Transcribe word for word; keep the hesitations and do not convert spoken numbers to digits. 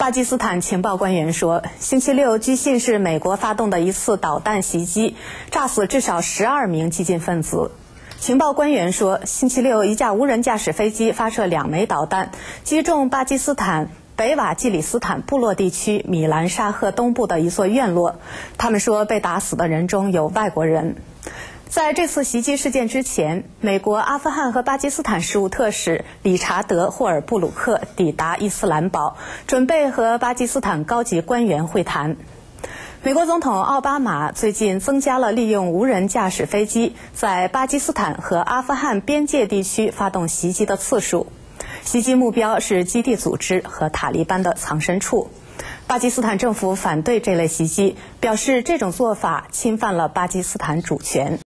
巴基斯坦情报官员说，星期六据信是美国发动的一次导弹袭击，炸死至少十二名激进分子。情报官员说，星期六一架无人驾驶飞机发射两枚导弹，击中巴基斯坦北瓦季里斯坦部落地区米兰沙赫东部的一所院落。他们说，被打死的人中有外国人。在这次袭击事件之前，美国阿富汗和巴基斯坦事务特使理查德·霍尔布鲁克抵达伊斯兰堡，准备和巴基斯坦高级官员会谈。美国总统奥巴马最近增加了利用无人驾驶飞机在巴基斯坦和阿富汗边界地区发动袭击的次数。袭击目标是基地组织和塔利班的藏身处。巴基斯坦政府反对这类袭击，表示这种做法侵犯了巴基斯坦主权。